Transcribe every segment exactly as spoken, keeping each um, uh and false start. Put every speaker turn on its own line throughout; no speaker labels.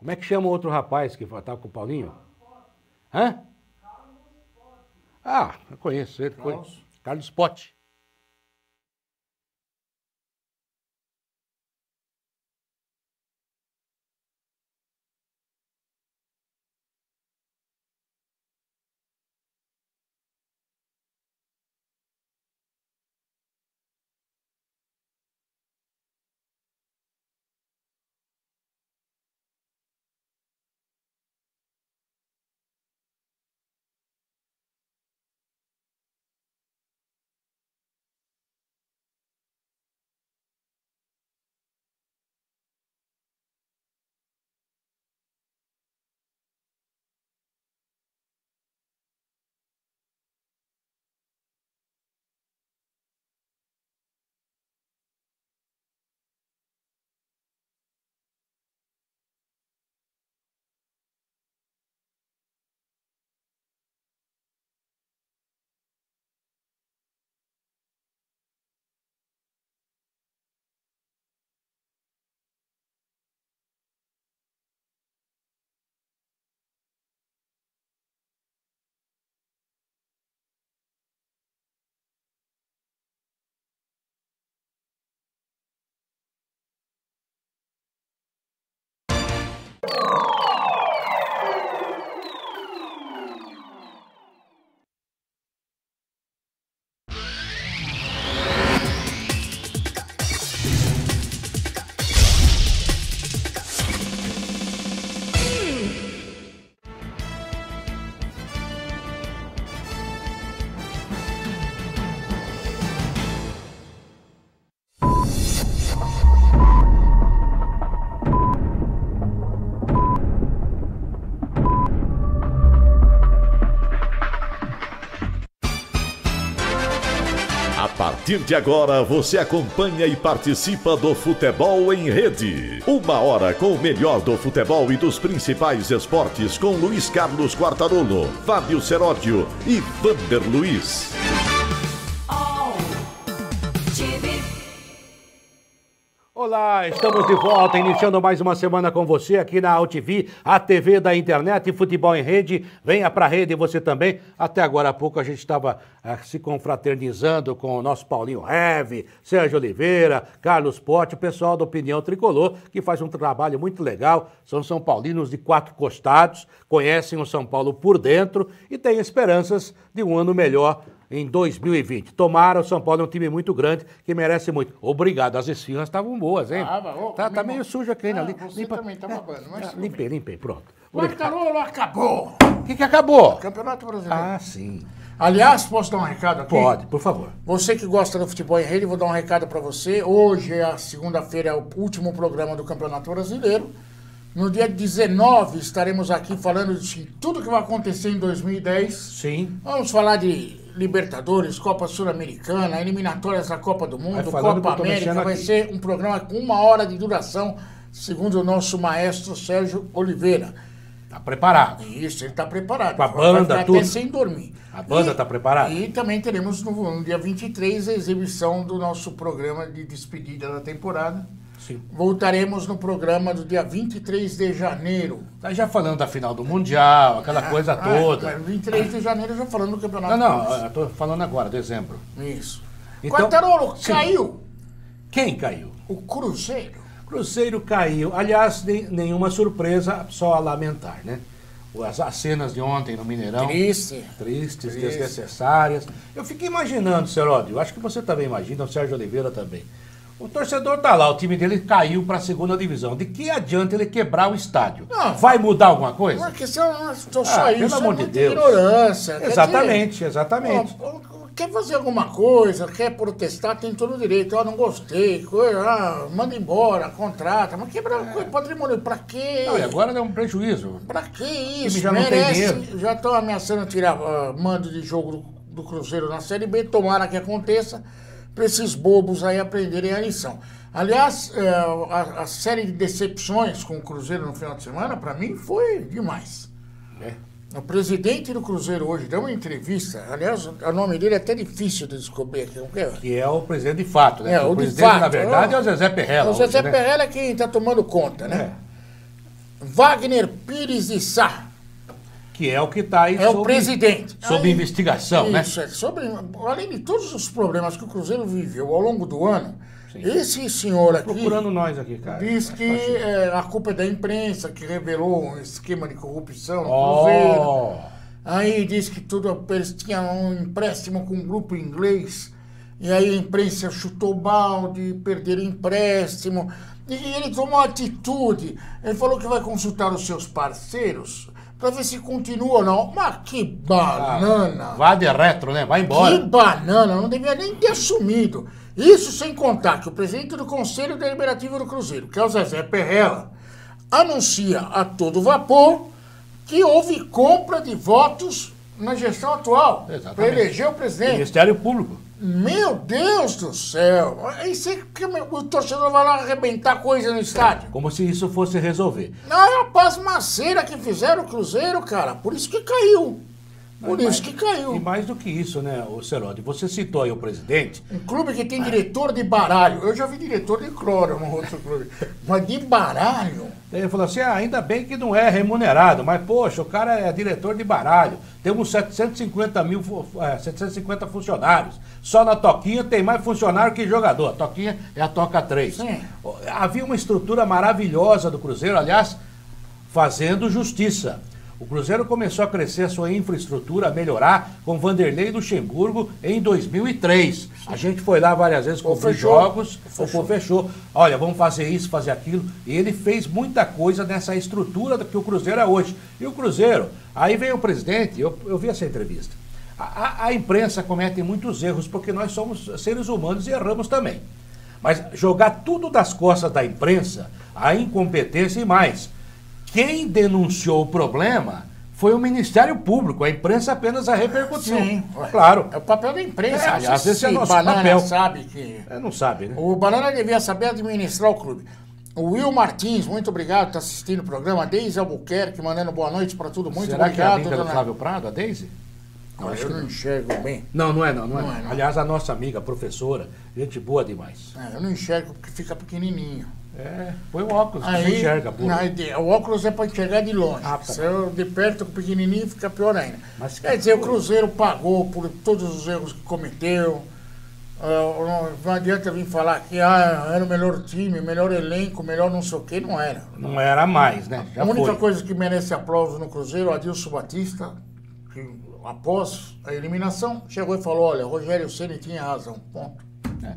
Como é que chama o outro rapaz que estava com o Paulinho? Hã? Ah, eu conheço ele. Carlos, Carlos Potti.
A partir de agora, você acompanha e participa do Futebol em Rede. Uma hora com o melhor do futebol e dos principais esportes com Luiz Carlos Quartarolo, Fábio Seródio e Vander Luiz.
Olá, estamos de volta, iniciando mais uma semana com você aqui na All T V, a T V da internet, Futebol em Rede. Venha pra rede você também. Até agora há pouco a gente estava uh, se confraternizando com o nosso Paulinho Heve, Sérgio Oliveira, Carlos Potti, o pessoal da Opinião Tricolor, que faz um trabalho muito legal. São São Paulinos de quatro costados, conhecem o São Paulo por dentro e têm esperanças de um ano melhor em dois mil e vinte. Tomara, o São Paulo é um time muito grande que merece muito. Obrigado, as esfirras estavam boas, hein?
Ah, oh,
tá, tá meio sujo aqui ainda.
Ah,
ali.
você
Limpa.
também tá babando, mas
Ah, limpei, limpei, pronto.
O Quartarolo acabou.
O que que acabou?
Campeonato Brasileiro.
Ah, sim.
Aliás, posso dar um recado aqui?
Pode, por favor.
Você que gosta do Futebol em Rede, vou dar um recado para você. Hoje é a segunda-feira, é o último programa do Campeonato Brasileiro. No dia dezenove estaremos aqui falando de tudo que vai acontecer em dois mil e dez.
Sim.
Vamos falar de Libertadores, Copa Sul-Americana, eliminatórias da Copa do Mundo,
Vai falando
Copa
que eu tô
América.
mexendo
Vai
aqui.
ser um programa com uma hora de duração, segundo o nosso maestro Sérgio Oliveira.
Tá preparado.
Isso, ele está preparado.
Com a
Vai
banda,
ficar
tudo.
até sem dormir.
A banda tá preparada?
E também teremos no, no dia vinte e três a exibição do nosso programa de despedida da temporada.
Sim.
Voltaremos no programa do dia vinte e três de janeiro.
Tá já falando da final do Mundial, aquela coisa
Ah,
toda.
mas vinte e três de janeiro já falando do Campeonato
Não, não,
Paulista.
eu tô falando agora, dezembro.
Isso.
Então-
Quartarolo,
Sim.
caiu
Quem caiu?
o Cruzeiro.
Cruzeiro caiu. Aliás, nem- nenhuma surpresa, só a lamentar, né? As, as cenas de ontem no Mineirão.
Triste.
Tristes,
Triste.
desnecessárias. Eu fico imaginando, Seródio, acho que você também imagina, o Sérgio Oliveira também. O torcedor tá lá, o time dele caiu para a segunda divisão. De que adianta ele quebrar o estádio?
Não.
Vai mudar alguma coisa?
Uma questão, não é só
Ah,
isso,
pelo amor
é
de
muita
Deus.
ignorância. Quer
Exatamente,
dizer,
exatamente.
ó, quer fazer alguma coisa, quer protestar, tem todo o direito. Ó, não gostei, coisa, ah, manda embora, contrata. Mas quebrar é. patrimônio, pra quê?
Não, e agora dá um prejuízo.
Pra que
time
isso?
já não tem
Merece.
dinheiro.
Já estão ameaçando tirar ah, mando de jogo do, do Cruzeiro na Série B. Tomara que aconteça, para esses bobos aí aprenderem a lição. Aliás, eh, a, a série de decepções com o Cruzeiro no final de semana, pra mim, foi demais.
É.
O presidente do Cruzeiro hoje deu uma entrevista, aliás, o nome dele é até difícil de descobrir aqui, não quer?
Que é o presidente de fato, né?
É,
Porque
o
o
de
presidente,
fato,
na verdade,
ó.
é o Zezé Perrella.
O Zezé
hoje, né?
Perrella é quem está tomando conta, né?
É.
Wagner Pires de Sá.
Que é o que está aí
É sob, o presidente.
Sob
aí,
investigação,
isso,
né?
É, sobre, além de todos os problemas que o Cruzeiro viveu ao longo do ano, sim, esse senhor aqui...
Procurando nós aqui, cara.
Diz que é, a culpa é da imprensa, que revelou um esquema de corrupção no Cruzeiro.
Oh.
Aí diz que tudo, eles tinham um empréstimo com um grupo inglês, e aí a imprensa chutou balde, perderam empréstimo, e ele tomou atitude. Ele falou que vai consultar os seus parceiros para ver se continua ou não. Mas que banana!
Ah, vai de retro, né? Vai embora.
Que banana! Não devia nem ter assumido. Isso sem contar que o presidente do Conselho Deliberativo do Cruzeiro, que é o Zezé Perrella, anuncia a todo vapor que houve compra de votos na gestão atual para eleger o presidente.
Ministério Público.
Meu Deus do céu! Aí você, o torcedor vai lá arrebentar coisa no estádio.
Como se isso fosse resolver.
Não, é a pasmaceira que fizeram o Cruzeiro, cara. Por isso que caiu. Por
Não,
isso
mais,
que caiu.
E mais do que isso, né, o Serodi? Você citou aí o presidente.
Um clube que tem diretor de baralho. Eu já vi diretor de cloro no outro clube. Mas de baralho?
Ele falou assim, ah, ainda bem que não é remunerado, mas, poxa, o cara é diretor de baralho. Temos setecentos e cinquenta mil, é, setecentos e cinquenta funcionários. Só na Toquinha tem mais funcionário que jogador. A Toquinha é a Toca três.
Sim.
Havia uma estrutura maravilhosa do Cruzeiro, aliás, fazendo justiça. O Cruzeiro começou a crescer a sua infraestrutura, a melhorar com Vanderlei Luxemburgo em dois mil e três. A gente foi lá várias vezes com os jogos, o pô fechou. Olha, vamos fazer isso, fazer aquilo. E ele fez muita coisa nessa estrutura que o Cruzeiro é hoje. E o Cruzeiro, aí veio o presidente, eu, eu vi essa entrevista. A, a, a imprensa comete muitos erros, porque nós somos seres humanos e erramos também. Mas jogar tudo das costas da imprensa, a incompetência e mais... Quem denunciou o problema foi o Ministério Público, a imprensa apenas a repercutiu.
Sim,
claro.
É o papel da imprensa.
É, às vezes é nosso
Banana
papel.
sabe que...
É, não sabe, né?
O Banana devia saber administrar o clube. O Will Martins, muito obrigado, está assistindo o programa. Deise Albuquerque, mandando boa noite para todo mundo.
Será
obrigado,
que é a amiga do
dona...
Flávio Prado, a Deise?
Não, eu não enxergo bem.
Não, não é não, não é.
Não
não.
é, não.
Aliás, a nossa amiga, professora, gente boa demais.
É, eu não enxergo porque fica pequenininho.
É, põe o óculos,
Aí,
você enxerga, pô.
Não, o óculos é para enxergar de longe.
Ah, tá.
Se eu de perto com o pequenininho, fica pior ainda.
Mas
Quer dizer, o Cruzeiro pagou por todos os erros que cometeu. Uh, não, não adianta vir falar que ah, era o melhor time, melhor elenco, melhor não sei o que, não era.
Não era mais, né? Já
a única
foi.
coisa que merece aplauso no Cruzeiro, Adilson Batista, que após a eliminação, chegou e falou, olha, Rogério Ceni tinha razão, ponto.
É.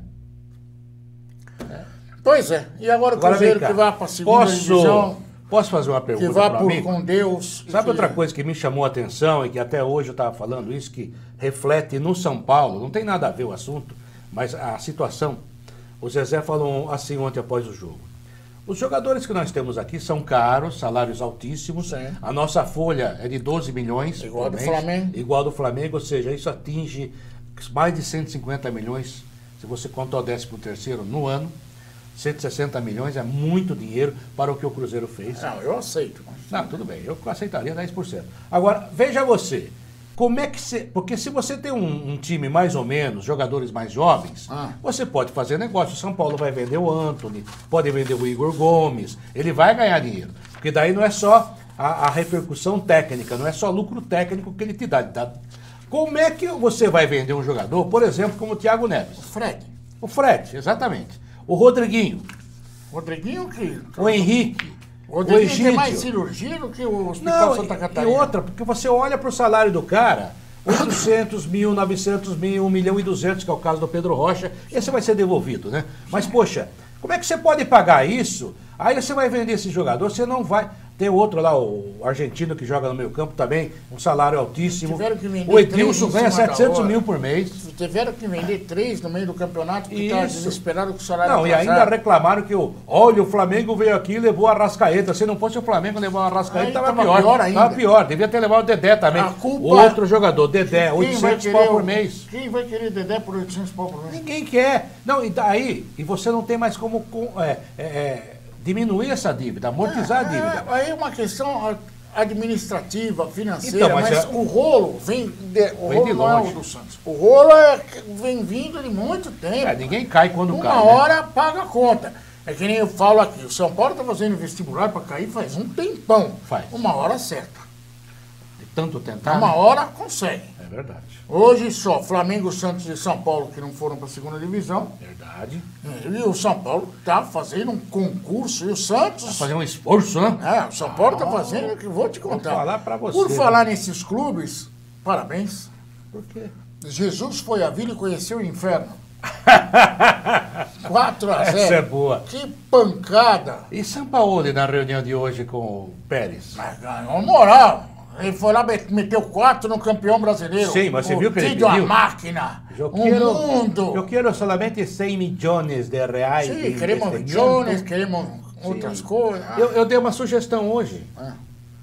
É.
Pois é, e agora o
Agora,
Cruzeiro
vem cá.
que vai para a segunda
Posso,
divisão,
posso fazer uma
que
pergunta
vai
para
por
mim?
com Deus.
Sabe
que...
outra coisa que me chamou a atenção e que até hoje eu estava falando isso, que reflete no São Paulo, não tem nada a ver o assunto, mas a situação. O Zezé falou assim ontem após o jogo. Os jogadores que nós temos aqui são caros, salários altíssimos. Sim. A nossa folha é de doze milhões.
Igual do
mês,
Flamengo.
Igual do Flamengo, ou seja, isso atinge mais de cento e cinquenta milhões, se você contar o décimo terceiro no ano. cento e sessenta milhões é muito dinheiro para o que o Cruzeiro fez.
Não, eu aceito.
Não, tudo bem, eu aceitaria dez por cento. Agora, veja você, como é que você... Porque se você tem um, um time mais ou menos, jogadores mais jovens, ah. você pode fazer negócio. O São Paulo vai vender o Antony, pode vender o Igor Gomes, ele vai ganhar dinheiro. Porque daí não é só a, a repercussão técnica, não é só lucro técnico que ele te dá. Tá? Como é que você vai vender um jogador, por exemplo, como o Thiago Neves?
O Fred.
O Fred, exatamente. O Rodriguinho.
Rodriguinho que...
O Henrique.
O Rodriguinho tem mais cirurgia do que o Hospital
Não,
Santa
e,
Catarina.
E outra, porque você olha para o salário do cara, oitocentos mil, novecentos mil, um milhão e duzentos, que é o caso do Pedro Rocha, esse vai ser devolvido, né? Mas, poxa, como é que você pode pagar isso? Aí você vai vender esse jogador, você não vai... Tem outro lá, o argentino que joga no meio campo também, um salário altíssimo. O Edilson ganha setecentos mil por mês.
Tiveram que vender três no meio do campeonato, porque estavam desesperados com o salário
Não, atrasado. E ainda reclamaram que, o, olha, o Flamengo veio aqui e levou a Arrascaeta. Se não fosse o Flamengo levar a Arrascaeta, estava pior. pior ainda. Tava pior, devia ter levado o Dedé também. A culpa... Outro jogador, Dedé, oitocentos pau por mês.
Quem vai querer Dedé por oitocentos pau por mês?
Ninguém quer. Não, e daí, e você não tem mais como... É, é, diminuir essa dívida, amortizar
é,
a dívida.
É, aí é uma questão administrativa, financeira,
então, mas,
mas
é...
o rolo vem de, o
vem
rolo
de
não
longe.
É o do Santos. O rolo é, vem vindo de muito tempo.
É, ninguém cai quando
Uma
cai.
Uma hora
né?
paga a conta. É que nem eu falo aqui, o São Paulo tá fazendo vestibular para cair faz um tempão.
Faz.
Uma hora certa.
De tanto tentar.
Uma
né?
hora consegue.
É verdade.
Hoje só Flamengo, Santos e São Paulo que não foram para a segunda divisão.
Verdade.
E o São Paulo tá fazendo um concurso. E o Santos...
Vai fazer um esforço, né?
É, o São Paulo tá fazendo, que vou te contar.
Vou falar pra você.
Por falar nesses clubes, parabéns.
Por quê?
Jesus foi à vila e conheceu o inferno. quatro a zero.
Essa é boa.
Que pancada.
E São Paulo na reunião de hoje com o Pérez?
Mas ganhou moral. Ele foi lá, meteu quatro no campeão brasileiro.
Sim, mas você viu que ele
Tido a
pediu?
máquina.
Eu
um
quero,
mundo.
eu quero solamente cem milhões de reais.
Sim,
de
queremos
investimento.
milhões, queremos outras
Sim.
coisas.
Eu, eu dei uma sugestão hoje.
Ah.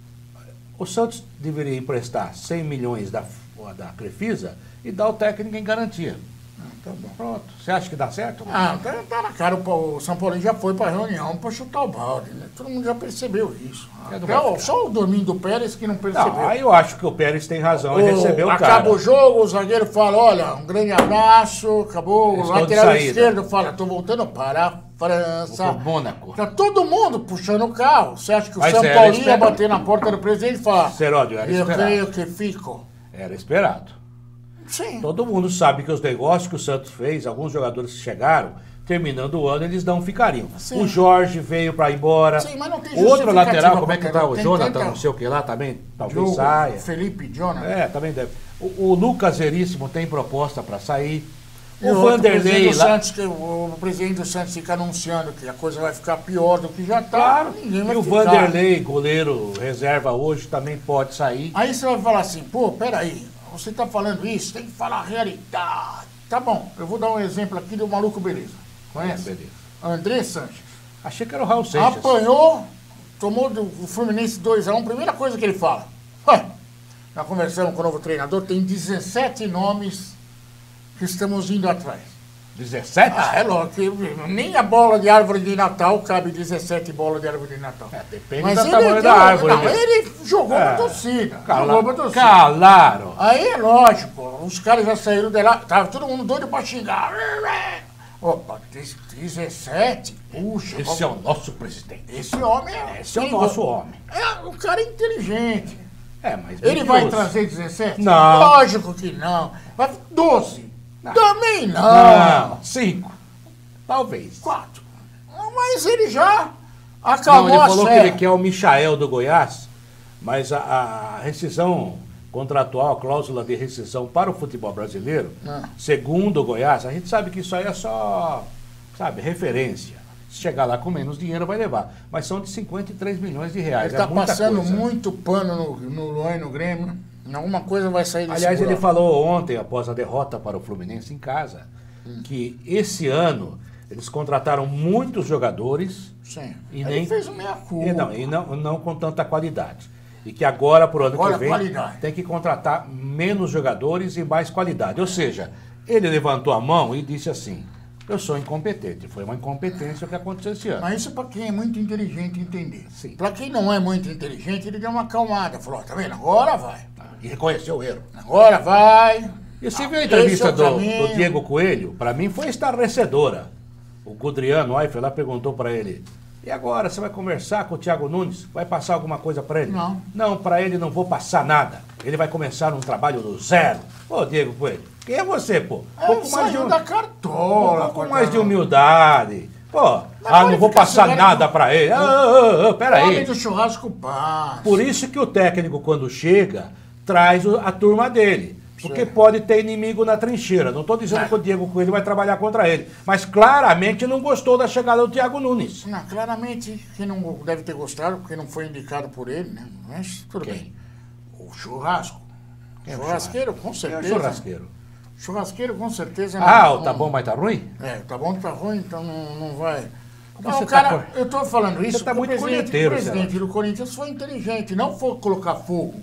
O Santos deveria emprestar cem milhões da, da Crefisa e dar o técnico em garantia.
Tá bom.
Pronto. Você acha que dá certo?
Ah, tá, tá na cara, o São Paulo já foi pra reunião pra chutar o balde, né? Todo mundo já percebeu isso.
É do
Até o-
Benfica.
só o Domingo Pérez que não percebeu.
Não, aí eu acho que o Pérez tem razão em receber o cara.
Acaba o jogo, o zagueiro fala, olha, um grande abraço, acabou. O
Estou de
lateral
saída.
esquerdo fala, tô voltando para a França.
O Mônaco.
Tá todo mundo puxando o carro. Você acha que o
Mas
São
era
Paulo ia
esperado.
bater na porta do presidente e falar,
Seródio, era
eu
esperado.
creio que fico.
Era esperado.
Sim.
Todo mundo sabe que os negócios que o Santos fez, alguns jogadores que chegaram, terminando o ano, eles não ficariam.
Sim.
O Jorge veio para ir embora.
Sim, mas não tem
O outro
justificativa
lateral, como é que
pra-
tá? O
tem
Jonathan,
tanta-
não sei o que lá, também talvez
Diogo,
saia.
Felipe Jonathan.
É, também deve. O, o Lucas Veríssimo tem proposta para sair.
E
O
outro, presidente
Vanderlei
do
lá.
Santos, que o, o presidente do Santos fica anunciando que a coisa vai ficar pior do que já está.
Claro.
Ninguém
E
vai
o
ficar.
Vanderlei, goleiro reserva hoje, também pode sair.
Aí você vai falar assim, pô, peraí, você está falando isso, tem que falar a realidade. Tá bom, eu vou dar um exemplo aqui do maluco beleza. Conhece?
Beleza.
André Sanches.
Achei que era o Raul Seixas.
Apanhou, tomou do do Fluminense dois a um, primeira coisa que ele fala. "Ué, já conversamos com o novo treinador, tem dezessete nomes que estamos indo atrás.
dezessete?
Ah, é lógico, que nem a bola de árvore de Natal cabe dezessete bolas de árvore de Natal.
É, depende
Mas
do
ele
tamanho
deu-
da árvore.
Não,
né?
ele jogou
É.
pra torcida.
Cala-
Jogou pra torcida.
Calaram.
Aí é lógico, os caras já saíram de lá, tava todo mundo doido pra xingar. Opa, dezessete? Puxa,
Esse é
vamos-
o nosso presidente.
esse homem é.
Esse é o
perigoso.
nosso homem.
É, o cara é inteligente.
É, mas
Ele vai
mentiroso.
trazer dezessete?
Não.
Lógico que não. Vai doze.
Não.
Também não.
Não, cinco. Talvez.
Quatro. Mas ele já
Não,
acabou
ele
a
falou que
série.
ele quer o Michael do Goiás, mas a, a rescisão contratual, a cláusula de rescisão para o futebol brasileiro,
Ah.
segundo o Goiás, a gente sabe que isso aí é só, sabe, referência. Se chegar lá com menos dinheiro vai levar. Mas são de cinquenta e três milhões de reais.
Ele
é
tá
muita
passando
coisa.
muito pano no, no Luan e no Grêmio. Alguma coisa vai sair desse
Aliás, ele
buraco.
falou ontem, após a derrota para o Fluminense em casa, que esse ano eles contrataram muitos jogadores
Sim.
e
Ele
nem
fez o meia-culpa.
e não, e não, não com tanta qualidade. E que agora, por ano
Agora,
que vem,
qualidade.
tem que contratar menos jogadores e mais qualidade. Ou seja, ele levantou a mão e disse assim: eu sou incompetente. Foi uma incompetência o que aconteceu esse ano.
Mas isso é para quem é muito inteligente entender.
Sim.
Para quem não é muito inteligente, ele deu uma acalmada. Falou, ó, tá vendo? Agora vai.
E reconheceu o erro.
Agora vai.
E você
Ah,
viu a
esse é
entrevista
o
do,
caminho.
do Diego Coelho? Para mim foi estarrecedora. O Gudriano Eifel lá perguntou para ele: e agora, você vai conversar com o Thiago Nunes? Vai passar alguma coisa para ele?
Não.
Não, para ele não vou passar nada. Ele vai começar um trabalho do zero. Ô, Diego Coelho, quem é você, pô?
É,
Um pouco mais de,
saiu
um,
da
um
cartola.
pouco
coitado.
mais de humildade. Pô,
Mas
ah,
pode
não vou
ficar
passar
segurando-
nada para ele. Ah, ah, ah,
O
peraí.
homem do churrasco passa.
Por isso que o técnico, quando chega, traz o- a turma dele. Porque
Sim.
pode ter inimigo na trincheira. Não estou dizendo
É.
que o Diego Coelho vai trabalhar contra ele. Mas claramente não gostou da chegada do Thiago Nunes.
Não, claramente que não deve ter gostado, porque não foi indicado por ele, né? Mas tudo
Quem?
bem. O churrasco.
Quem é o
churrasqueiro, com
Quem é o
certeza.
churrasqueiro?
Churrasqueiro, com certeza.
Ah,
não-
o tá bom, mas tá ruim?
É, tá bom, tá ruim, então não, não vai. Não,
você
o cara,
tá co-
eu tô falando isso
Você tá
porque
muito
o presidente,
corneteiro,
o presidente
Celso.
do Corinthians foi inteligente, não foi colocar fogo.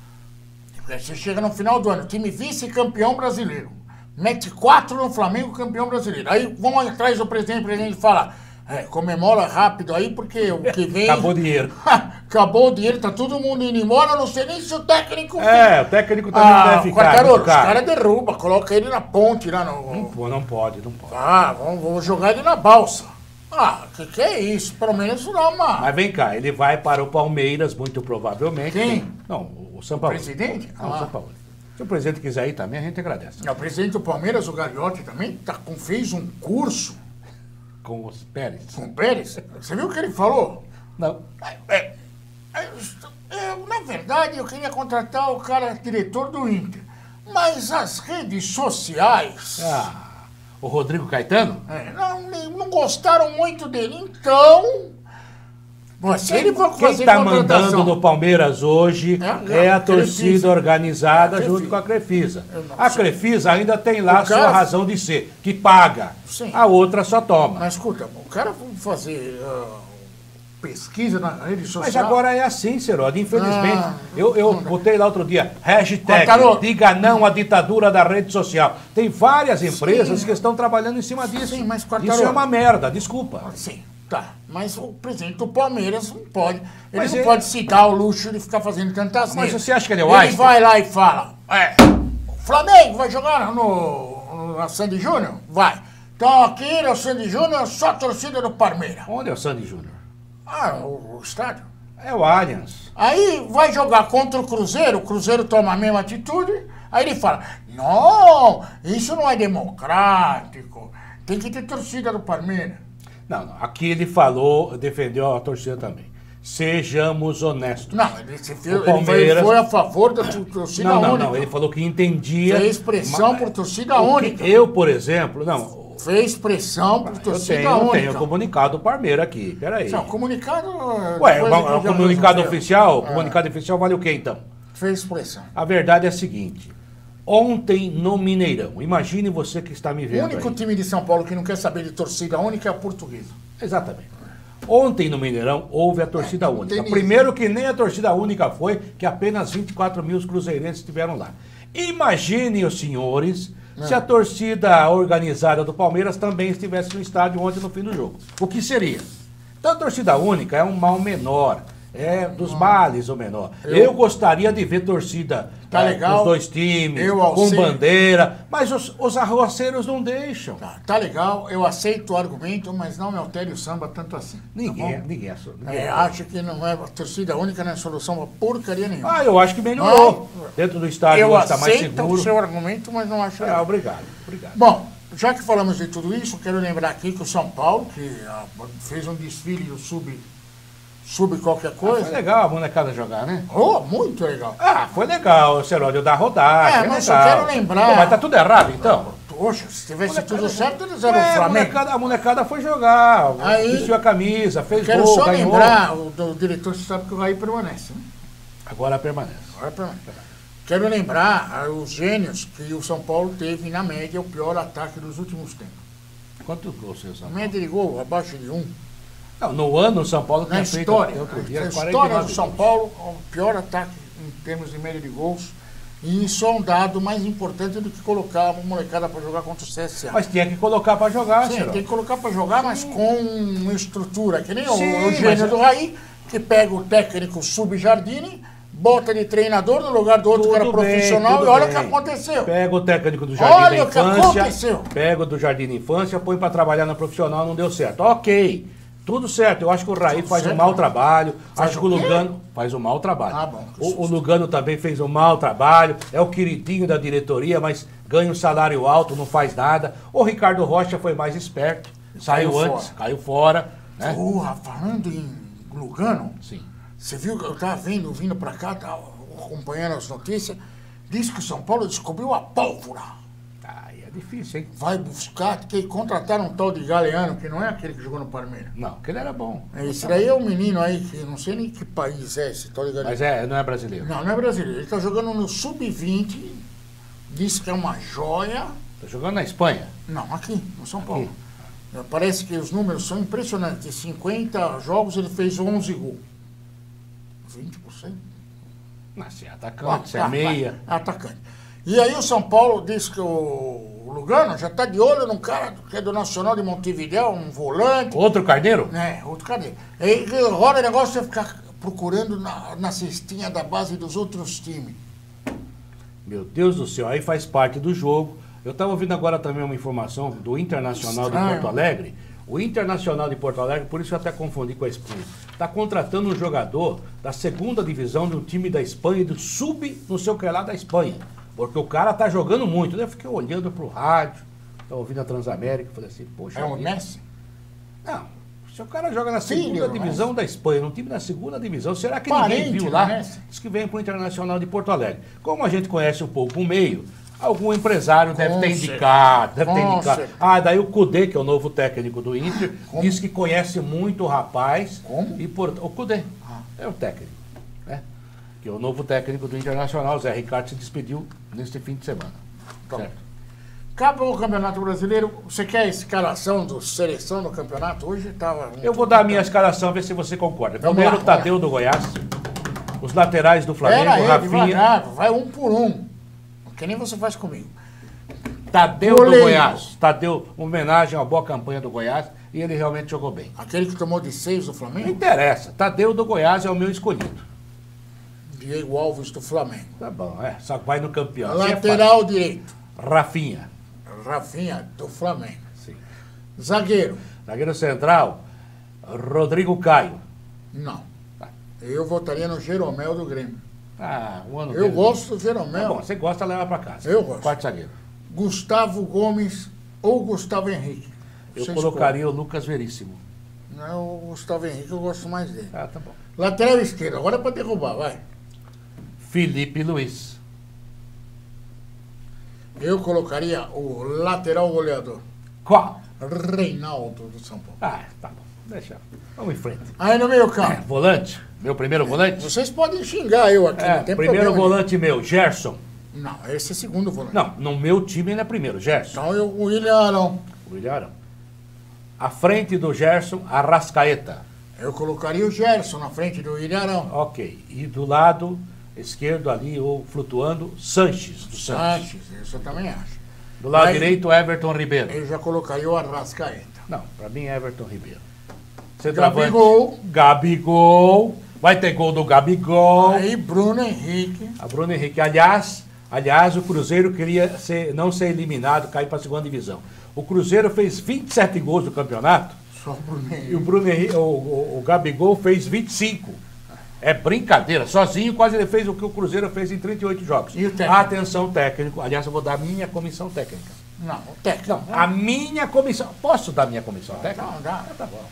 Porque você chega no final do ano, time vice-campeão brasileiro, mete quatro no Flamengo, campeão brasileiro. Aí vão atrás do presidente, o presidente fala, é, comemora rápido aí, porque o que vem...
Acabou o dinheiro.
Acabou o dinheiro, tá todo mundo indo embora, eu não sei nem se o técnico...
É, o técnico também não
Ah,
deve ficar.
Quartarolo,
muito
os
caro.
caras derrubam, coloca ele na ponte lá no...
Pô, não pode, não pode.
Ah, vamos, vamos jogar ele na balsa. Ah, que que é isso? Pelo menos dá uma...
Mas vem cá, ele vai para o Palmeiras, muito provavelmente.
Quem?
Não, o São Paulo.
O presidente?
Não, o
Ah.
São Paulo. Se o presidente quiser ir também, a gente agradece.
O presidente do Palmeiras, o Gagliotti, também tá com, fez um curso
Com os Pérez.
com o Pérez. Você viu o que ele falou?
Não.
É, é, é, na verdade, eu queria contratar o cara diretor do Inter. Mas as redes sociais
Ah, o Rodrigo Caetano?
é, não, não gostaram muito dele. Então, bom, se ele for
Quem
fazer
está
contratação...
mandando no Palmeiras hoje
É,
é a
a
torcida
Crefisa.
organizada
A
junto
Crefisa.
com a Crefisa.
Eu não
A
sei.
Crefisa ainda tem lá
O
a sua
cara-
razão de ser, que paga.
Sim.
A outra só toma.
Mas escuta, o cara for fazer ah, pesquisa na rede social...
Mas agora é assim, Serode, infelizmente.
Ah,
eu eu botei lá outro dia, hashtag,
Quartarolo.
diga não à ditadura da rede social. Tem várias empresas
Sim.
que estão trabalhando em cima disso.
Sim, mas, Quartarolo.
Isso é uma merda, desculpa.
Sim, tá. Mas o presidente do Palmeiras não pode. Ele
Mas
não
ele-
pode se dar o luxo de ficar fazendo tantas
Mas
neiras.
você acha que ele é o
Ele
Einstein?
vai lá e fala, é, o Flamengo vai jogar no, no na Sandy Júnior? Vai. Então aqui no Sandy Júnior só a torcida do Palmeiras.
Onde é o Sandy Júnior?
Ah, o, o estádio.
É o Allianz.
Aí vai jogar contra o Cruzeiro, o Cruzeiro toma a mesma atitude, aí ele fala, não, isso não é democrático, tem que ter torcida do Palmeiras.
Não, não. Aqui ele falou, defendeu a torcida também. Sejamos honestos.
Não, ele, se fez,
O
ele foi-
Palmeiras-
foi a favor da tu- torcida
Não, não,
única.
não. Ele falou que entendia.
Fez pressão
mas-
por torcida
o que
única.
Eu, por exemplo, não.
Fez pressão por
Eu
torcida
tenho, eu
única.
tenho comunicado do Palmeiras aqui. Peraí.
Não, comunicado...
Ué,
depois
o,
ele
o
já
comunicado
resolveu.
oficial, o
É,
comunicado oficial vale o quê então?
Fez pressão.
A verdade é a seguinte. Ontem no Mineirão, imagine você que está me
O
vendo
único
aí.
time de São Paulo que não quer saber de torcida única é a Portuguesa.
Exatamente. Ontem no Mineirão houve a torcida
É,
única.
tem
Primeiro que nem a torcida única foi, que apenas vinte e quatro mil cruzeirenses estiveram lá. Imaginem os senhores se a torcida organizada do Palmeiras também estivesse no estádio ontem no fim do jogo. O que seria? Então a torcida única é um mal menor. É dos males o menor. Eu,
Eu-
gostaria de ver torcida
Tá
eh,
legal.
dos dois times,
Eu,
com
Alceu-
bandeira, mas os, os arroceiros não deixam.
Tá, tá legal, eu aceito o argumento, mas não me altere o samba tanto assim.
Ninguém,
Tá bom?
ninguém é só- ninguém
É,
é.
acho que não é a torcida única, não é solução pra porcaria nenhuma.
Ah, eu acho que melhorou. Dentro do estádio
eu
hoje está mais
aceito
seguro.
o seu argumento, mas não acho
Ah,
legal.
obrigado, obrigado.
Bom, já que falamos de tudo isso, quero lembrar aqui que o São Paulo, que ah, fez um desfile do sub, sub qualquer
Foi
coisa.
legal a molecada jogar, né?
Oh, muito legal.
Ah, foi legal, o Seródio da rodagem.
É, mas eu
legal.
quero lembrar-
Pô, mas tá tudo errado, então?
Poxa, se tivesse
Molecada-
tudo certo, eles eram o
É, a
Flamengo.
molecada, a molecada foi jogar,
Aí-
vestiu a camisa, fez
Quero
gol,
só
ganhou.
lembrar, o, do diretor, você sabe que o Raí permanece, né?
Agora permanece.
Agora permanece. Quero lembrar ah, os gênios que o São Paulo teve, na média, o pior ataque dos últimos tempos.
Quantos gols você São
A
Paulo?
média de gol abaixo de um.
Não, no ano o São Paulo
Na
tinha feito
história,
até outro dia
na
quarenta e
história
nove
do São
gols.
Paulo, o pior ataque em termos de média de gols. E isso é um dado mais importante do que colocar uma molecada para jogar contra o C S A.
Mas tinha que colocar pra jogar,
Sim,
Seródio.
tem que colocar para jogar, mas com uma estrutura, que nem o-
Sim,
o,
mas
gênio
é-
do Raí, que pega o técnico Sub-Jardine, bota de treinador no lugar do outro que era
Tudo bem,
profissional
tudo
e olha o
bem.
que aconteceu.
Pega o técnico do Jardim
Olha
da
o que
Infância,
aconteceu.
pega o do Jardim da Infância, põe pra trabalhar na profissional, não deu certo. Ok, tudo certo. Eu acho que o Raí
Tudo
faz um
certo,
mau
né?
trabalho.
Faz
acho
o
que o
quê?
Lugano faz um mau trabalho.
Ah, bom, que
o, o Lugano também fez um mau trabalho. É o queridinho da diretoria, mas ganha um salário alto, não faz nada. O Ricardo Rocha foi mais esperto, saiu
Caiu
antes,
fora.
caiu fora. Né?
Porra, falando em Lugano,
Sim.
você viu que eu estava vendo, vindo para cá, tava acompanhando as notícias, diz que o São Paulo descobriu a pólvora.
Aí é difícil, hein?
Vai buscar, que contrataram um tal de Galeano, que não é aquele que jogou no Palmeiras.
Não, porque ele era bom.
Esse daí é um menino aí, que eu não sei nem que país é esse tal de Galeano.
Mas é, não é brasileiro.
Não, não é brasileiro. Ele está jogando no sub vinte, diz que é uma joia.
Tá jogando na Espanha.
Não, aqui, no São Paulo. Parece que os números são impressionantes. De cinquenta jogos, ele fez onze gols. vinte por cento?
Mas você é atacante, você é
Ah,
meia.
ah, atacante. E aí o São Paulo diz que o Lugano já está de olho num cara que é do Nacional de Montevidéu, um volante.
Outro Carneiro?
É, outro cadê? Aí rola o negócio de ficar procurando na, na cestinha da base dos outros times.
Meu Deus do céu, aí faz parte do jogo. Eu estava ouvindo agora também uma informação do Internacional de
Estranho.
Porto Alegre. O Internacional de Porto Alegre, por isso eu até confundi com a Espanha, está contratando um jogador da segunda divisão de um time da Espanha, do sub, não sei o que lá da Espanha. Porque o cara tá jogando muito. Eu fiquei olhando pro rádio, tô ouvindo a Transamérica, falei assim, poxa.
É o Messi?
Não. Se o cara joga na
Filho,
segunda divisão
mas...
da Espanha, num time da segunda divisão, será que
Parente,
ninguém viu lá?
né?
Diz que vem pro Internacional de Porto Alegre. Como a gente conhece um pouco o meio, algum empresário deve ter indicado, deve ter indicado. Ah, daí o Cudê, que é o novo técnico do Inter, Como? Diz que conhece muito o rapaz.
Como?
E por... O Cudê ah. é o técnico, né? Que é o novo técnico do Internacional. Zé Ricardo se despediu neste fim de semana.
Tá.
Certo?
Acabou o Campeonato Brasileiro. Você quer a escalação do seleção do campeonato? Hoje estava...
Eu vou dar a minha escalação, ver se você concorda. Primeiro, Tadeu do Goiás. Os laterais do Flamengo,
Pera aí,
Rafinha.
Devagar, vai um por um. Que nem você faz comigo.
Tadeu Goleiro. do Goiás. Tadeu, homenagem à boa campanha do Goiás. E ele realmente jogou bem.
Aquele que tomou de seis do Flamengo?
Não interessa. Tadeu do Goiás é o meu escolhido.
Diego Alves do Flamengo.
Tá bom, é. Só vai no campeão.
Lateral é direito.
Rafinha.
Rafinha do Flamengo.
Sim.
Zagueiro.
Zagueiro central, Rodrigo Caio.
Não. Tá. Eu votaria no Jeromel do Grêmio.
Ah, um ano
Eu dele. gosto do Jeromel.
Tá bom, você gosta, leva pra casa.
Eu gosto.
Quarto zagueiro.
Gustavo Gomes ou Gustavo Henrique.
Eu você colocaria escolhe. o Lucas Veríssimo.
Não, o Gustavo Henrique eu gosto mais dele.
Ah, tá bom.
Lateral esquerdo, agora é pra derrubar, vai.
Felipe Luiz.
Eu colocaria o lateral goleador.
Qual?
Reinaldo do São Paulo.
Ah, tá bom. Deixa. Vamos em frente.
Aí no meio campo. É,
volante. Meu primeiro volante?
Vocês podem xingar eu aqui,
é,
não tem
primeiro
problema.
volante meu, Gerson.
Não, esse é segundo volante.
Não, no meu time ele é primeiro, Gerson.
Então eu, o William Arão.
O William Arão. À frente do Gerson, Arrascaeta.
Eu colocaria o Gerson na frente do William Arão.
Ok. E do lado esquerdo ali, ou flutuando, Sanches, do Santos.
Sanches, isso eu também acho.
Do lado Aí, direito, Everton Ribeiro.
Eu já colocaria o Arrascaeta.
Não, pra mim é Everton Ribeiro.
Gabigol.
Gabigol. Vai ter gol do Gabigol.
Aí Bruno Henrique.
A Bruno Henrique. Aliás, aliás, o Cruzeiro queria ser, não ser eliminado, cair para a segunda divisão. O Cruzeiro fez vinte e sete gols no campeonato.
Só o Bruno Henrique.
E o, Bruno Henrique, o, o, o Gabigol fez vinte e cinco. É brincadeira. Sozinho quase ele fez o que o Cruzeiro fez em trinta e oito jogos.
E o técnico?
Atenção técnico. Aliás, eu vou dar a minha comissão técnica.
Não, o técnico.
Não, a minha comissão. Posso dar a minha comissão técnica?
Não, dá.
Ah, tá bom.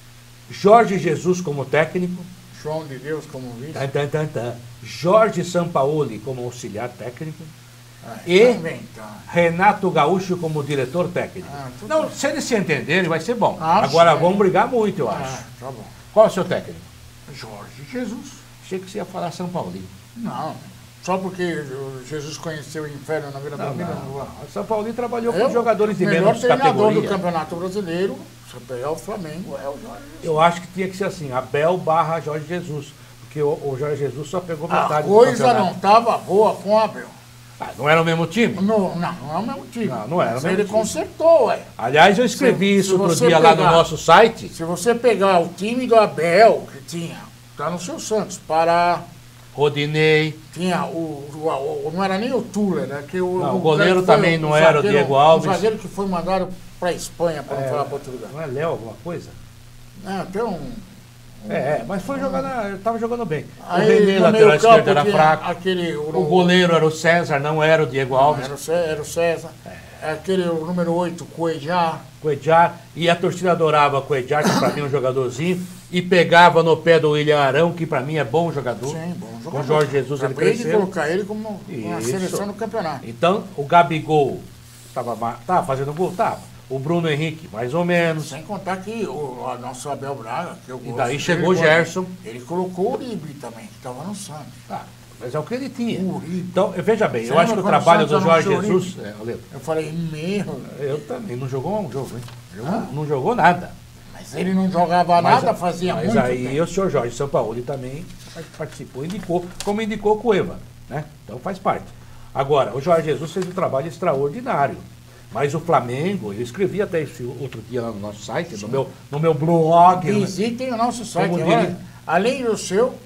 Jorge Jesus como técnico.
João de Deus como vice.
Tan, tan, tan, tan. Jorge Sampaoli como auxiliar técnico.
Ah,
e
também, tá.
Renato Gaúcho como diretor técnico.
Ah,
não,
bem.
se eles se entenderem, vai ser bom.
Ah,
Agora
sim.
vão brigar muito, eu acho.
Ah, tá bom.
Qual é o seu técnico?
Jorge Jesus.
Achei que você ia falar São Paulo.
Não, só porque Jesus conheceu o inferno na Vila
Não,
Belmiro.
não, não. O São Paulo trabalhou
É
com jogadores de
melhor
menos
treinador
categoria.
do Campeonato Brasileiro, se pegar o Flamengo, é o Jorge Jesus.
Eu acho que tinha que ser assim, Abel barra Jorge Jesus. Porque o, o Jorge Jesus só pegou metade
A
do
coisa
campeonato.
não estava boa com o Abel.
Ah, não era o mesmo time?
Não, não, não é o mesmo time.
Não, não era o
Mas
mesmo
ele
time.
consertou, ué.
Aliás, eu escrevi
Se-
isso
se
outro
você
dia lá no
pegar-
nosso site.
Se você pegar o time do Abel, que tinha, tá no seu Santos, Pará,
Rodinei.
tinha o, o- o- não era nem o Tuller, né? Que o,
Não, o
o
goleiro
cara que
também não era o
zagueiro-
Diego Alves.
O zagueiro que foi mandado pra Espanha, para não falar para outro lugar.
Não é Léo alguma coisa?
É, tem um...
É, é, mas foi jogar na, tava jogando bem. O
Aí,
René,
no
lateral
meio
esquerdo,
campo,
era
tinha
fraco.
Aquele, o,
O goleiro era o César, não era o Diego Alves.
Era o Cé- era o César. Aquele, o número oito, Cuejá.
Coedjar, e a torcida adorava Coedjar, que pra mim é um jogadorzinho, e pegava no pé do William Arão, que pra mim é bom jogador.
Sim, bom jogador.
Com o Jorge Jesus ele
Acabei de
cresceu.
colocar ele como uma
Isso.
seleção do campeonato.
Então, o Gabigol tava, ma- tava fazendo gol? Tava. O Bruno Henrique, mais ou menos.
Sem contar que o, o nosso Abel Braga, que eu gosto.
daí
dele,
chegou o
gosto-
Gerson.
Ele colocou o Uribe também, que estava no Santos.
Ah, mas é o que ele tinha.
Uribe.
Então, veja bem,
Você
eu acho que
lembra
o
quando
trabalho
o
do
Santos
Jorge
anunciou
Jesus... É, eu lembro.
Eu falei, meu,
Eu também, não jogou um jogo, hein? Jogou-
Hã?
Não jogou nada.
mas ele não jogava
Mas-
nada, fazia
mas
muito
aí
tempo.
o senhor Jorge Sampaoli também participou, indicou, como indicou o Cueva, né? Então faz parte. Agora, o Jorge Jesus fez um trabalho extraordinário. Mas o Flamengo, eu escrevi até esse outro dia lá no nosso site, no meu, no meu blog.
Visitem o nosso site.
Como
Agora,
diria-
além do seu,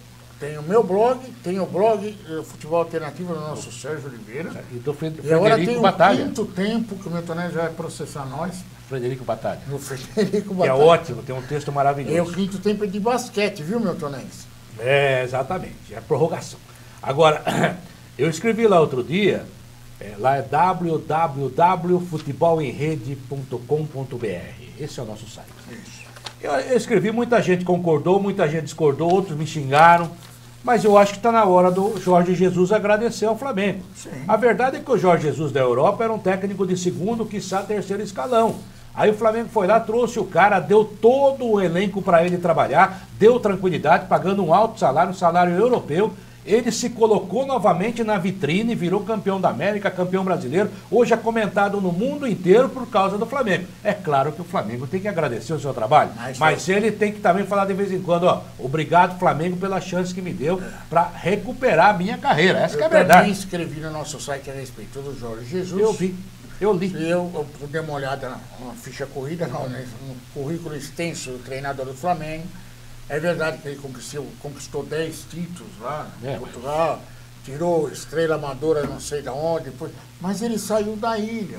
Tem o meu blog, tem o blog uh, Futebol Alternativo do nosso Sérgio Oliveira.
E do Fred,
E agora
Frederico
tem
Batalha.
o quinto tempo que o Milton já vai processar nós.
Frederico Batalha.
No Frederico
Que
Batalha.
é ótimo, tem um texto maravilhoso.
E o quinto tempo é de basquete, viu, Milton Neves?
É, exatamente, é prorrogação. Agora, eu escrevi lá outro dia, é, lá é w w w ponto futebol em rede ponto com ponto b r. Esse é o nosso site.
Isso.
Eu, eu escrevi, muita gente concordou, muita gente discordou, outros me xingaram, mas eu acho que está na hora do Jorge Jesus agradecer ao Flamengo.
Sim.
A verdade é que o Jorge Jesus da Europa era um técnico de segundo, quiçá terceiro escalão. Aí o Flamengo foi lá, trouxe o cara, deu todo o elenco para ele trabalhar, deu tranquilidade, pagando um alto salário, um salário europeu. Ele se colocou novamente na vitrine, virou campeão da América, campeão brasileiro. Hoje é comentado no mundo inteiro por causa do Flamengo. É claro que o Flamengo tem que agradecer o seu trabalho, mas, mas ele tem que também falar de vez em quando, ó, obrigado Flamengo pela chance que me deu para recuperar a minha carreira. Essa que é a
Eu também
verdade.
escrevi no nosso site a respeito do Jorge Jesus.
Eu vi, eu li.
E eu, eu dei uma olhada na, na ficha corrida, no, no currículo extenso do treinador do Flamengo. É verdade que ele conquistou, conquistou dez títulos lá
É,
em Portugal, tirou estrela amadora não sei de onde, depois, mas ele saiu da ilha.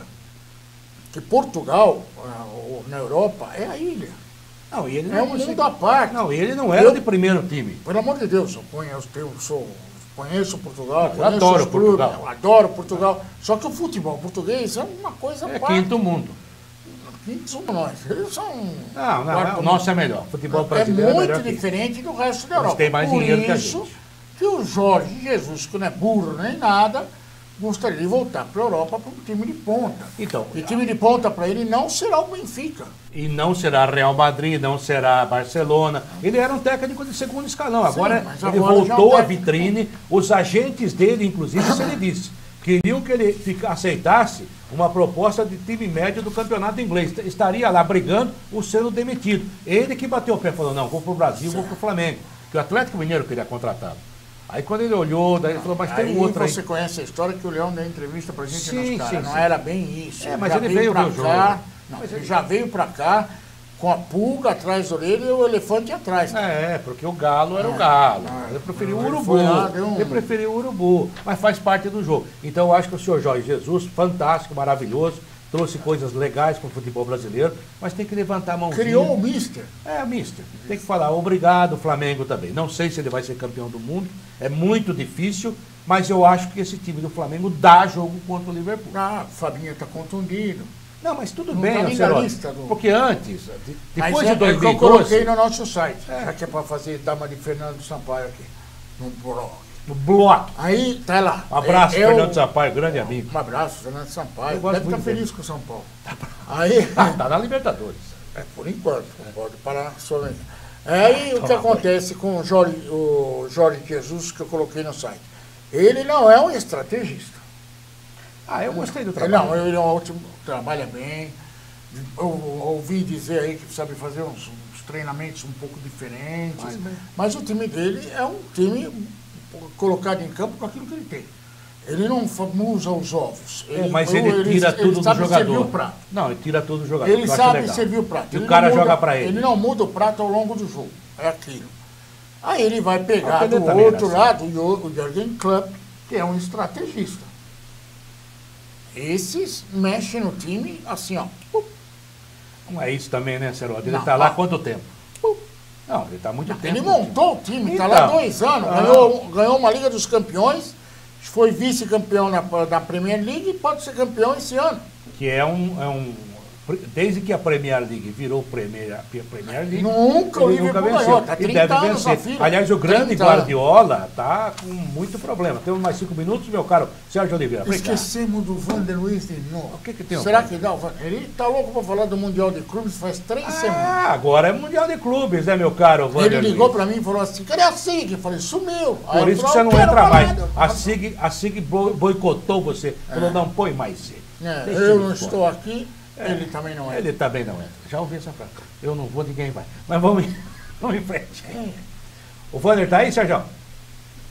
Que Portugal, na Europa, é a ilha.
Não, e ele
É
não,
um mundo à parte.
não, ele não era
Eu-
de primeiro time.
Pelo amor de Deus, eu conheço, eu sou, conheço Portugal,
Eu
conheço
adoro
os clubes,
Portugal.
eu adoro Portugal. Só que o futebol português é uma coisa à
É
parte.
quinto mundo.
Quinto somos nós. Eles são.
Não, não,
quarto
o nosso é melhor. Futebol
É
brasileiro é,
muito
melhor que isso.
diferente do resto da
Eles
Europa.
têm mais
Por
dinheiro que a
isso
gente.
que o Jorge Jesus, que não é burro nem nada, gostaria de voltar para a Europa para um time de ponta.
Então,
E time de ponta para ele não será o Benfica.
e não será Real Madrid, não será Barcelona. Ele era um técnico de segundo escalão. Agora
mas
ele
agora já é um
voltou à
técnico.
vitrine. Os agentes dele, inclusive, isso ele disse, queriam que ele fica- aceitasse uma proposta de time médio do campeonato inglês. Estaria lá brigando ou sendo demitido. Ele que bateu o pé e falou, não, vou pro Brasil, vou pro Flamengo. Que o Atlético Mineiro queria contratá-lo. Aí quando ele olhou, daí ele falou, mas tem
Aí
um outro aí.
você conhece a história que o Leão deu entrevista pra gente
Sim,
nos caras.
sim,
Não
sim.
era bem isso.
É, mas
já
ele veio
pra
ver o
cá.
jogo.
Não,
Mas
ele
ele-
já veio pra cá com a pulga atrás da orelha e o elefante atrás.
É, porque o Galo era o Galo.
Ah,
Ele preferiu o
ele
Urubu.
foi lá, deu um-
Ele preferiu o Urubu. Mas faz parte do jogo. Então eu acho que o senhor Jorge Jesus, fantástico, maravilhoso, trouxe coisas legais para o futebol brasileiro, mas tem que levantar a mãozinha.
Criou o Mister.
É, mister. Tem que falar obrigado, Flamengo também. Não sei se ele vai ser campeão do mundo. É muito difícil, mas eu acho que esse time do Flamengo dá jogo contra o Liverpool.
Ah, o Fabinho está contundido.
Não, mas tudo
Não
bem,
tá nem
Ancelotti,
na lista do-
porque antes, de-
Mas
depois
é,
de
é o que eu
dois mil e
coloquei
doze,
no nosso site.
É.
Já que é para fazer dama de Fernando Sampaio aqui. No blog.
no bloco.
Aí, tá lá.
Um abraço,
É- é
Fernando
o-
Sampaio, grande amigo.
Um abraço, Fernando Sampaio.
Eu gosto
Deve estar
muito dele.
feliz com o São Paulo. Aí,
Ah, tá na Libertadores.
é, por enquanto, não pode parar somente. Aí o que
Toma
acontece com o Jorge, o Jorge Jesus, que eu coloquei no site? Ele não é um estrategista.
Ah, eu gostei do
Ele
trabalho.
não, ele é um ótimo, trabalha bem. Eu ouvi dizer aí que sabe fazer uns, uns treinamentos um pouco diferentes.
Mas, mas-
Mas o time dele é um time colocado em campo com aquilo que ele tem. Ele não fa- usa os ovos.
É, mas ele tira tudo
ele
do
sabe servir
jogador.
o prato.
Não, ele tira tudo do jogador.
Ele
que eu acho
sabe
legal.
servir o prato.
E
Ele
o cara
não muda-
joga pra ele.
Ele não muda o prato ao longo do jogo. É aquilo. Aí ele vai pegar
Porque ele
do
também era
outro
assim.
lado o Jor- o Jürgen Klopp, que é um estrategista. Esses mexem no time assim, ó.
Não é isso também, né, Cerote? Ele
Não,
tá lá há
ó.
quanto tempo? Não, ele tá há muito tempo.
Ele
no time.
montou o time, está
Então.
lá há dois anos,
Ah.
ganhou, ganhou uma Liga dos Campeões, foi vice-campeão na, na Premier League e pode ser campeão esse ano.
Que é um, é um... Desde que a Premier League virou Premier, Premier League,
Nunca o
ele nunca
Liverpool
venceu.
ganhou, tá
E
trinta
deve
anos na
vencer.
fila.
Aliás, o grande
trinta anos.
Guardiola tá com muito problema. Temos mais cinco minutos, meu caro Sérgio Oliveira. Vem cá.
Esquecemos do Vander Luiz de novo.
O que que tem o
Será
Vander?
que dá o Vander? Ele tá louco para falar do Mundial de Clubes faz três semanas.
Ah, agora é Mundial de Clubes, né, meu caro
Ele
Vander
ligou
Luiz?
para mim e falou assim, cadê a SIG? Eu falei, sumiu. Aí
Por
eu
isso que
falei,
você
"Eu
não
quero
entra mais.
nada."
A SIG, a SIG boi- boicotou você. Falou, não põe mais você.
É,
Deixa
eu
ele
não
fora.
estou aqui, ele também não é.
Ele também não entra. Já ouvi essa frase. Eu não vou, ninguém vai. Mas vamos, vamos em frente. O Vander tá aí, Sérgio?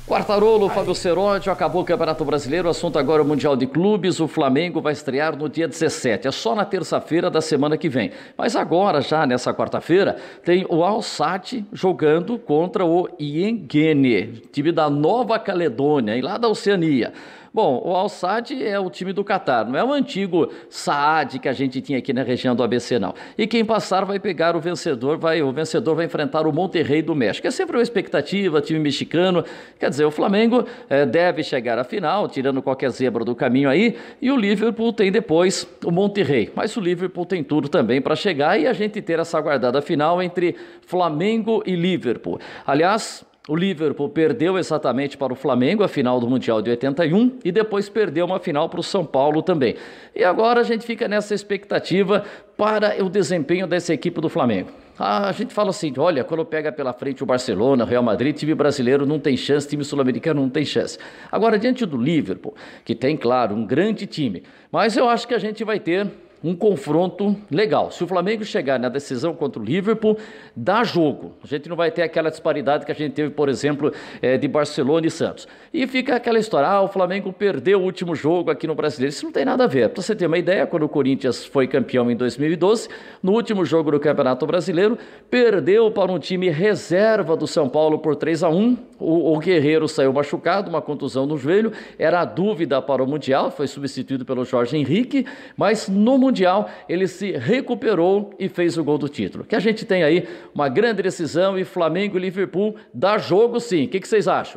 Quartarolo, Fábio Seródio, acabou o Campeonato Brasileiro, o assunto agora é o Mundial de Clubes, o Flamengo vai estrear no dia dezessete, é só na terça-feira da semana que vem. Mas agora, já nessa quarta-feira, tem o Al-Sadd jogando contra o Iyengene, time da Nova Caledônia, e lá da Oceania. Bom, o Al-Sadd é o time do Catar, não é o antigo Saad que a gente tinha aqui na região do A B C, não. E quem passar vai pegar o vencedor, vai, o vencedor vai enfrentar o Monterrey do México. É sempre uma expectativa, time mexicano. Quer dizer, o Flamengo é, deve chegar à final, tirando qualquer zebra do caminho aí, e o Liverpool tem depois o Monterrey. Mas o Liverpool tem tudo também para chegar e a gente ter essa aguardada final entre Flamengo e Liverpool. Aliás, o Liverpool perdeu exatamente para o Flamengo a final do Mundial de oitenta e um e depois perdeu uma final para o São Paulo também. E agora a gente fica nessa expectativa para o desempenho dessa equipe do Flamengo. Ah, a gente fala assim, olha, quando pega pela frente o Barcelona, o Real Madrid, time brasileiro não tem chance, time sul-americano não tem chance. Agora, diante do Liverpool, que tem, claro, um grande time, mas eu acho que a gente vai ter um confronto legal. Se o Flamengo chegar na decisão contra o Liverpool, dá jogo. A gente não vai ter aquela disparidade que a gente teve, por exemplo, é, de Barcelona e Santos. E fica aquela história, ah, o Flamengo perdeu o último jogo aqui no Brasileiro. Isso não tem nada a ver. Para você ter uma ideia, quando o Corinthians foi campeão em dois mil e doze, no último jogo do Campeonato Brasileiro, perdeu para um time reserva do São Paulo por três a um. O, o Guerreiro saiu machucado, uma contusão no joelho, era a dúvida para o Mundial, foi substituído pelo Jorge Henrique, mas no Mundial Mundial, ele se recuperou e fez o gol do título. Que a gente tem aí uma grande decisão e Flamengo e Liverpool dá jogo sim. O que, que vocês acham?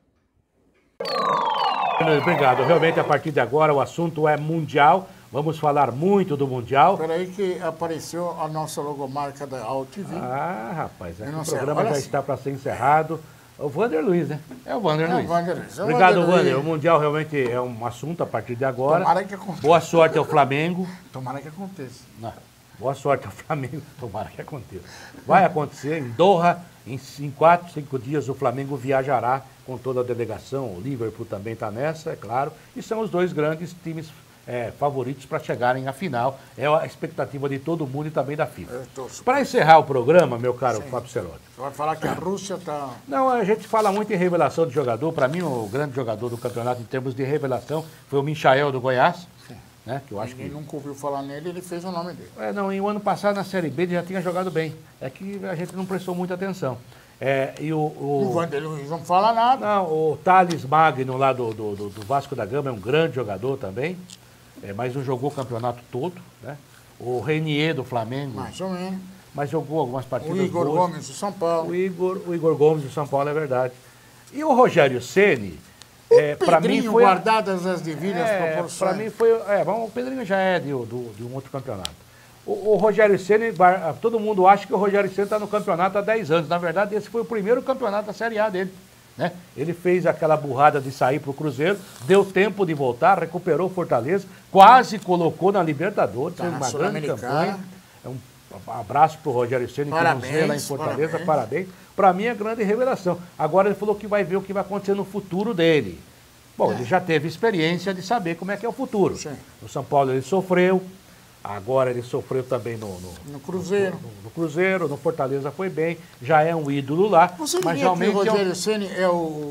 Obrigado. Realmente, a partir de agora, o assunto é mundial. Vamos falar muito do Mundial.
Espera aí que apareceu a nossa logomarca da A U T V.
Ah, rapaz, é que o
sei,
programa já
assim.
está para ser encerrado. O Vander Luiz, né? É o Vander
É o
Luiz.
Vander Luiz. É o
Obrigado,
Vander
Vander.
Luiz.
O Mundial realmente é um assunto a partir de agora.
Tomara que aconteça.
Boa sorte ao Flamengo.
Tomara que aconteça.
Não. Boa sorte ao Flamengo. Tomara que aconteça. Vai acontecer em Doha, em, em quatro, cinco dias o Flamengo viajará com toda a delegação. O Liverpool também está nessa, é claro. E são os dois grandes times é, favoritos para chegarem à final. É a expectativa de todo mundo e também da FIFA. Para encerrar o programa, meu caro Sim. Fábio Seródio.
Você vai falar que a Rússia está...
Não, a gente fala muito em revelação de jogador. Para mim, o grande jogador do campeonato em termos de revelação foi o Michael do Goiás. Sim. Né, que eu acho
Ninguém
que...
nunca ouviu falar nele, ele fez o nome dele.
É, não, e o ano passado na Série B ele já tinha jogado bem. É que a gente não prestou muita atenção. É, e o, o...
o Vander Luiz não fala nada.
Não, o Thales Magno lá do, do, do Vasco da Gama é um grande jogador também. É, mas não jogou o campeonato todo, né? O Renier do Flamengo.
Mais ou menos.
Mas jogou algumas partidas.
O Igor
boas.
Gomes do São Paulo.
O Igor, o Igor Gomes do São Paulo, é verdade. E o Rogério Ceni, é, para mim foi
guardadas as devidas
é,
proporções.
Para mim foi, é, bom, o Pedrinho já é de, do, de um outro campeonato. O, o Rogério Ceni, todo mundo acha que o Rogério Ceni está no campeonato há dez anos. Na verdade, esse foi o primeiro campeonato da Série A dele. Né? Ele fez aquela burrada de sair para o Cruzeiro, deu tempo de voltar, recuperou o Fortaleza, quase colocou na Libertadores,
tá
fez
na
uma grande campanha. É um abraço para o Rogério Ceni, que nos vê lá em Fortaleza, parabéns. parabéns. Para mim é grande revelação. Agora ele falou que vai ver o que vai acontecer no futuro dele. Bom, é. ele já teve experiência de saber como é que é o futuro. Sim. No São Paulo ele sofreu, agora ele sofreu também no, no,
no Cruzeiro.
No, no, no Cruzeiro, no Fortaleza foi bem, já é um ídolo lá.
Você
mas
diria
realmente
que o Rogério
é um...
Ceni é o,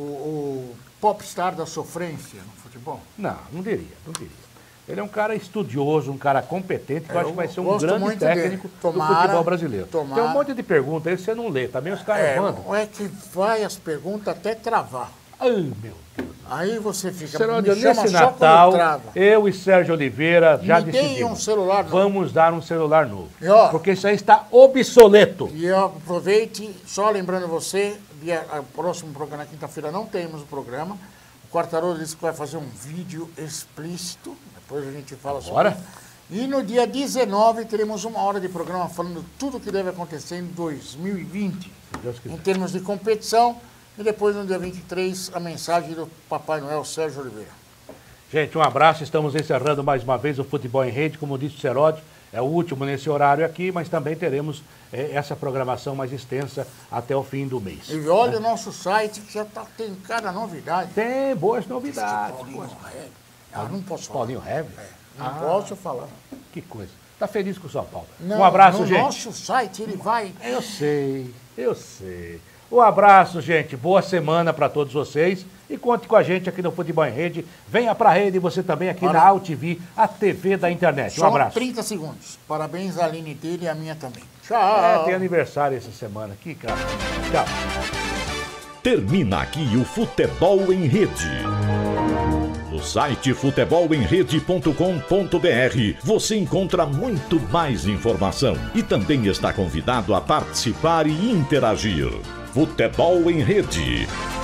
o popstar da sofrência no futebol?
Não, não diria, não diria. Ele é um cara estudioso, um cara competente, que eu, eu acho que vai ser um grande técnico
tomara,
do futebol brasileiro.
Tomara.
Tem um monte de perguntas aí, você não lê, também os caras
é,
mandam.
É que vai as perguntas até travar.
Ai, meu Deus.
Aí você fica...
Seródio, nesse Natal, eu e Sérgio Oliveira já
me
decidimos.
Um celular novo.
Vamos dar um celular novo.
E, ó,
porque isso aí está obsoleto.
E ó, aproveite, só lembrando você, dia, a próximo programa, na quinta-feira, não temos o programa. O Quartarolo disse que vai fazer um vídeo explícito. Depois a gente fala
Agora?
sobre isso. E no dia dezenove teremos uma hora de programa falando tudo o que deve acontecer em dois mil e vinte.
Se Deus quiser.
Em termos de competição. E depois, no dia vinte e três, a mensagem do Papai Noel, Sérgio Oliveira.
Gente, um abraço. Estamos encerrando mais uma vez o Futebol em Rede. Como disse o Seródio, é o último nesse horário aqui, mas também teremos é, essa programação mais extensa até o fim do mês.
E olha
né?
o nosso site, que já tá, tem cada novidade.
Tem boas novidades.
Paulinho Heavy. Ah, não posso falar.
Paulinho Heavy?
É, não
ah,
posso falar.
Que coisa. Tá feliz com o São Paulo.
Não,
um abraço,
no
gente.
No nosso site ele vai...
Eu sei, eu sei. Um abraço, gente. Boa semana para todos vocês. E conte com a gente aqui no Futebol em Rede. Venha pra rede e você também aqui
Para...
na A U T V, a T V da internet. Um
Só
abraço.
trinta segundos. Parabéns à Aline dele e a minha também. Tchau.
É, tem aniversário essa semana aqui, cara. Tchau.
Termina aqui o Futebol em Rede. No site futebol em rede ponto com ponto br você encontra muito mais informação e também está convidado a participar e interagir. Futebol em Rede.